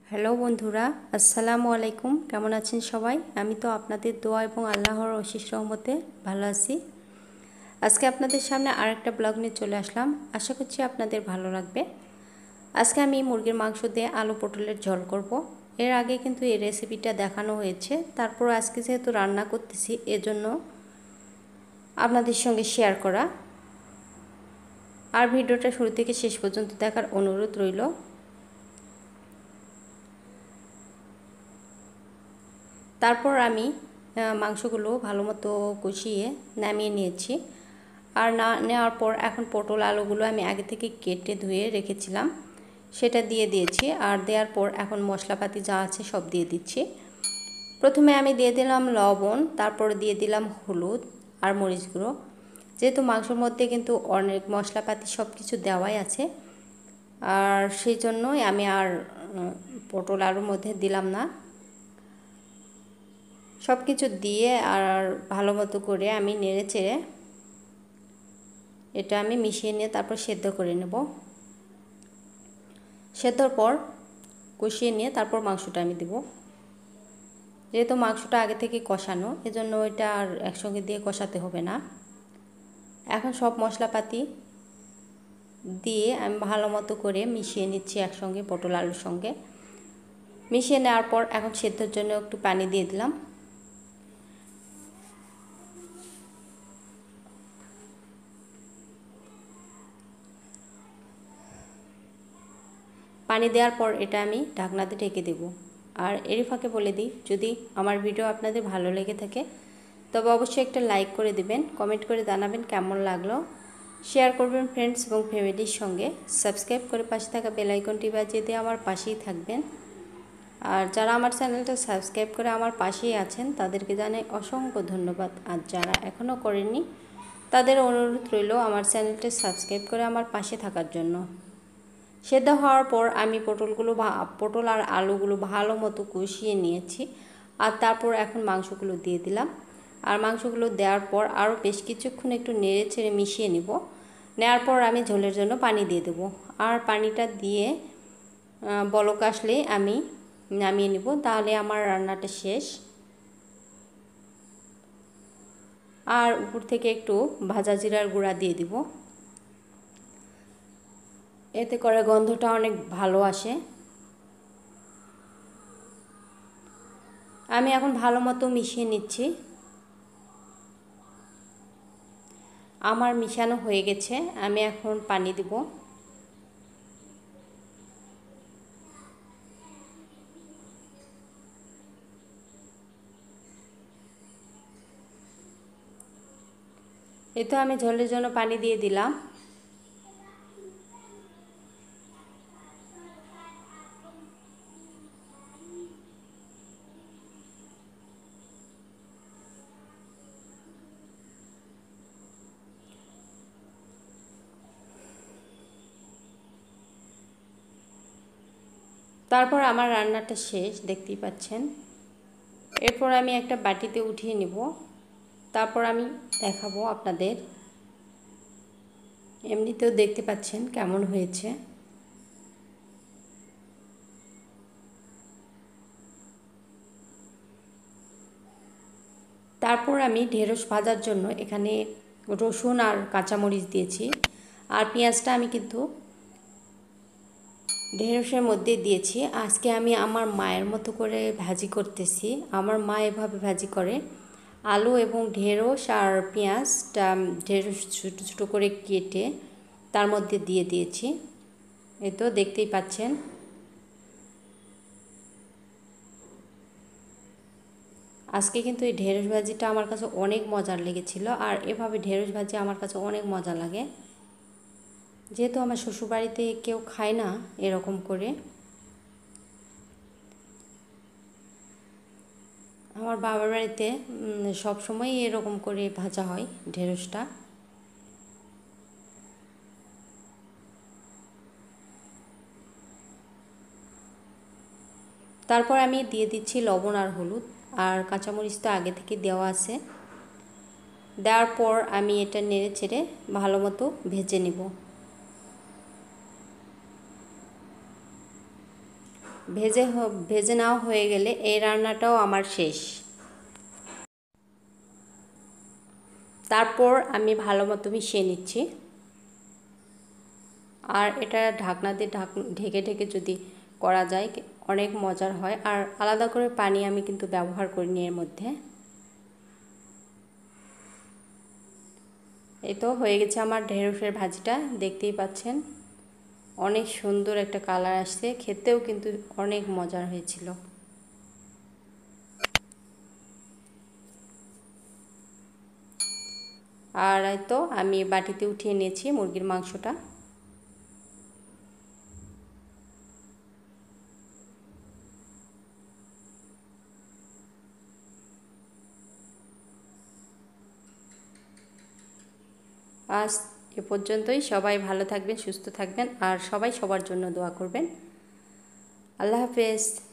Hello বন্ধুরা, আসসালামু আলাইকুম। কেমন আছেন সবাই? আমি তো আপনাদের দোয়া এবং আল্লাহর অশেষ রহমতে ভালো আছি। আজকে আপনাদের সামনে আরেকটা ব্লগ নিয়ে চলে আসলাম। আশা করছি আপনাদের ভালো লাগবে। আজকে আমি মুরগির মাংস দিয়ে আলু পটলের ঝোল করব। এর আগে কিন্তু এই রেসিপিটা দেখানো হয়েছে, তারপর আজকে যেহেতু রান্না করতেছি এজন্য আপনাদের সঙ্গে শেয়ার করা। আর ভিডিওটা শুরু থেকে শেষ পর্যন্ত দেখার অনুরোধ রইল। তারপর আমি মাংসগুলো ভালো মতো কষিয়ে নামিয়ে নিয়েছি। আর নেওয়ার পর এখন পটল আলুগুলো আমি আগে থেকে কেটে ধুয়ে রেখেছিলাম, সেটা দিয়ে দিয়েছি। আর দেওয়ার পর এখন মশলাপাতি যা আছে সব দিয়ে দিচ্ছি। প্রথমে আমি দিয়ে দিলাম লবণ, তারপর দিয়ে দিলাম হলুদ আর মরিচ গুঁড়ো। যেহেতু মাংসের মধ্যে কিন্তু অনেক মশলাপাতি সব কিছু দেওয়াই আছে, আর সেই জন্যই আমি আর পটল আলুর মধ্যে দিলাম না। সব কিছু দিয়ে আর ভালো মতো করে আমি নেড়ে চেড়ে এটা আমি মিশিয়ে নিয়ে তারপর সেদ্ধ করে নেব। সেদ্ধর পর কষিয়ে নিয়ে তারপর মাংসটা আমি দেব। যেহেতু মাংসটা আগে থেকে কষানো, এজন্য এটা আর একসঙ্গে দিয়ে কষাতে হবে না। এখন সব মশলাপাতি দিয়ে আমি ভালো মতো করে মিশিয়ে নিচ্ছি একসঙ্গে পটল আলুর সঙ্গে। মিশিয়ে নেওয়ার পর এখন সেদ্ধর জন্য একটু পানি দিয়ে দিলাম। পানি দেওয়ার পর এটা আমি ঢাকনাতে ঢেকে দেব। আর এরই ফাঁকে বলে দিই, যদি আমার ভিডিও আপনাদের ভালো লেগে থাকে তবে অবশ্যই একটা লাইক করে দিবেন, কমেন্ট করে জানাবেন কেমন লাগলো, শেয়ার করবেন ফ্রেন্ডস এবং ফ্যামিলির সঙ্গে, সাবস্ক্রাইব করে পাশে থাকা বেল আইকনটি বাজিয়ে দিয়ে আমার পাশেই থাকবেন। আর যারা আমার চ্যানেলটা সাবস্ক্রাইব করে আমার পাশেই আছেন তাদেরকে জানাই অসংখ্য ধন্যবাদ। আর যারা এখনও করেননি তাদের অনুরোধ রইল আমার চ্যানেলটা সাবস্ক্রাইব করে আমার পাশে থাকার জন্য। সেদ্ধ হওয়ার পর আমি পটল আর আলুগুলো ভালো মতো কষিয়ে নিয়েছি। আর তারপর এখন মাংসগুলো দিয়ে দিলাম। আর মাংসগুলো দেওয়ার পর আরও বেশ কিছুক্ষণ একটু নেড়ে ছেড়ে মিশিয়ে নিব। নেওয়ার পর আমি ঝোলের জন্য পানি দিয়ে দেবো। আর পানিটা দিয়ে বলক আসলে আমি নামিয়ে নিব, তাহলে আমার রান্নাটা শেষ। আর উপর থেকে একটু ভাজা জিরার গুঁড়া দিয়ে দিব, এতে করে গন্ধটা অনেক ভালো আসে। আমি এখন ভালো মতো মিশিয়ে নিচ্ছি। আমার মিশানো হয়ে গেছে, আমি এখন পানি দিব। এই তো আমি ঝোলের জন্য পানি দিয়ে দিলাম। তারপর আমার রান্নাটা শেষ, দেখতেই পাচ্ছেন। এরপর আমি একটা বাটিতে উঠিয়ে নিব, তারপর আমি দেখাবো আপনাদের। এমনিতেও দেখতে পাচ্ছেন কেমন হয়েছে। তারপর আমি ঢেঁড়স ভাজার জন্য এখানে রসুন আর কাঁচামরিচ দিয়েছি। আর পেঁয়াজটা আমি কিন্তু ঢেঁড়সের মধ্যে দিয়েছি। আজকে আমি আমার মায়ের মতো করে ভাজি করতেছি। আমার মা এভাবে ভাজি করে, আলু এবং ঢেঁড়স আর পেঁয়াজটা ঢেঁড়স ছোটো ছোটো করে কেটে তার মধ্যে দিয়ে দিয়েছি। এই তো দেখতেই পাচ্ছেন। আজকে কিন্তু এই ঢেঁড়স ভাজিটা আমার কাছে অনেক মজার লেগেছিল। আর এভাবে ঢেঁড়স ভাজি আমার কাছে অনেক মজা লাগে, যেহেতু আমার শ্বশুরবাড়িতে কেউ খায় না এরকম করে। আমার বাবার বাড়িতে সব সময় এরকম করে ভাজা হয় ঢেঁড়সটা। তারপর আমি দিয়ে দিচ্ছি লবণ আর হলুদ, আর কাঁচামরিচ তো আগে থেকে দেওয়া আছে। দেওয়ার পর আমি এটা নেড়ে চেড়ে ভালো মতো ভেজে নিব। ভেজে নেওয়া হয়ে গেলে এই রান্নাটাও আমার শেষ। তারপর আমি ভালো মতো মিশিয়ে নিচ্ছি। আর এটা ঢাকনা দিয়ে ঢেকে ঢেকে যদি করা যায় অনেক মজার হয়। আর আলাদা করে পানি আমি কিন্তু ব্যবহার করিনি এর মধ্যে। এই তো হয়ে গেছে আমার ঢেঁড়সের ভাজিটা, দেখতেই পাচ্ছেন অনেক সুন্দর একটা কালার আসছে, খেতেও কিন্তু অনেক মজার হয়েছিল। আর এই তো আমি বাটিতে উঠিয়ে নিয়েছি মুরগির মাংসটা। আজ এ পর্যন্তই। সবাই ভালো থাকবেন, সুস্থ থাকবেন, আর সবাই সবার জন্য দোয়া করবেন। আল্লাহ হাফেজ।